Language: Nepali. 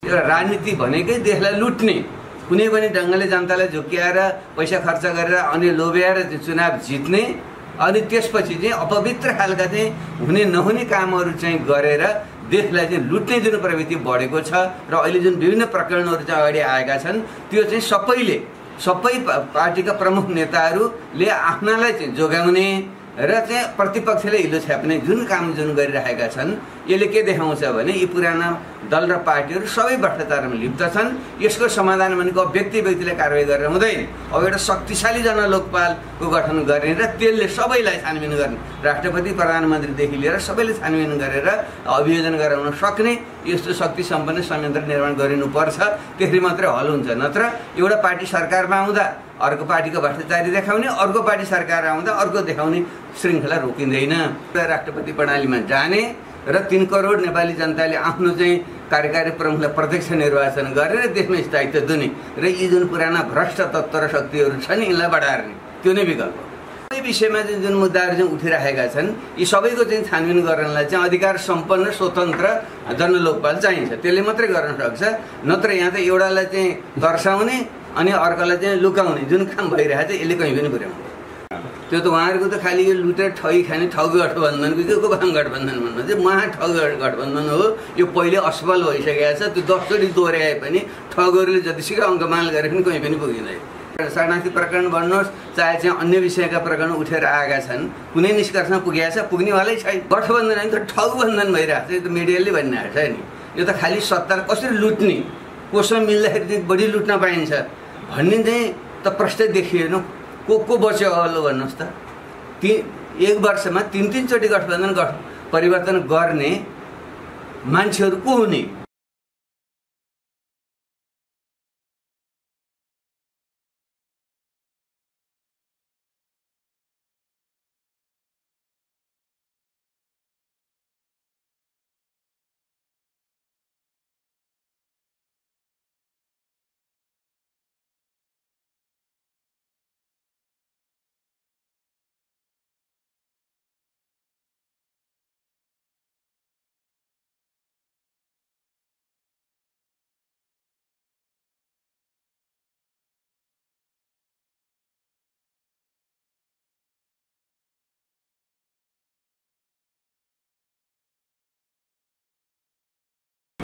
एउटा राजनीति भनेकै देशलाई लुट्ने, कुनै पनि ढङ्गले जनतालाई झुक्क्याएर पैसा खर्च गरेर अनि लोभ्याएर चुनाव जित्ने, अनि त्यसपछि चाहिँ अपवित्र खालका चाहिँ हुने नहुने कामहरू चाहिँ गरेर देशलाई चाहिँ लुट्ने जुन प्रवृत्ति बढेको छ र अहिले जुन विभिन्न प्रकरणहरू चाहिँ अगाडि आएका छन् त्यो चाहिँ सबै पार्टीका प्रमुख नेताहरूले आफ्नालाई चाहिँ जोगाउने र चाहिँ प्रतिपक्षले हिलो छ्याप्ने जुन काम गरिरहेका छन्, यसले के देखाउँछ भने यी पुराना दल र पार्टीहरू सबै भ्रष्टाचारमा लिप्त छन्। यसको समाधान भनेको व्यक्तिले कारवाही गरेर हुँदैन। अब एउटा शक्तिशाली जनलोकपालको गठन गर्ने र त्यसले सबैलाई छानबिन गर्ने, राष्ट्रपति प्रधानमन्त्रीदेखि लिएर सबैले छानबिन गरेर अभियोजन गराउन सक्ने यस्तो शक्ति सम्पन्न संयन्त्र निर्माण गरिनुपर्छ। त्यसले मात्रै हल हुन्छ। नत्र एउटा पार्टी सरकारमा आउँदा अर्को पार्टीको भ्रष्टाचारी देखाउने, अर्को पार्टी सरकार आउँदा अर्को देखाउने श्रृङ्खला रोकिँदैन। राष्ट्रपति प्रणालीमा जाने र 3 करोड नेपाली जनताले आफ्नो चाहिँ कार्यकारी प्रमुखलाई प्रत्यक्ष निर्वाचन गरेर देशमा स्थायित्व दिने र यी जुन पुराना भ्रष्ट तत्त्व र शक्तिहरू छन् यिनलाई बढार्ने, त्यो नै विकल्प हो। सबै विषयमा चाहिँ जुन मुद्दाहरू चाहिँ उठिरहेका छन् यी सबैको चाहिँ छानबिन गर्नलाई चाहिँ अधिकार सम्पन्न स्वतन्त्र जनलोकपाल चाहिन्छ। त्यसले मात्रै गर्न सक्छ। नत्र यहाँ त एउटालाई चाहिँ दर्शाउने अनि अर्कालाई चाहिँ लुकाउने जुन काम भइरहेको छ यसले कहीँ पनि पुर्याउँदैन। त्यो त उहाँहरूको त खालि यो लुटेर ठगी खाने ठग गठबन्धनको के को वाम गठबन्धन भन्नु चाहिँ महाठग गठबन्धन हो। यो पहिले असफल भइसकेको छ। त्यो 10 चोटि दोहोऱ्याए पनि ठगहरूले जतिसुकै अङ्कमाल गरे पनि कहीँ पनि पुगिँदैन। शरणार्थी प्रकरण भन्नुहोस् चाहे चाहिँ अन्य विषयका प्रकरण उठेर आएका छन्, कुनै निष्कर्षमा पुगेको छ, पुग्नेवालै छैन। गठबन्धन होइन त ठग बन्धन भइरहेको छ। यो त मिडियाले भनिरहेको छ नि। यो त खालि सत्ता कसरी लुट्ने, कोसँग मिल्दाखेरि चाहिँ बढी लुट्न पाइन्छ भन्ने चाहिँ त प्रश्न देखिएन। को बच्यो हल्लो भन्नुहोस् त। 1 वर्षमा 3 चोटि गठबन्धन परिवर्तन गर्ने मान्छेहरू को हुने?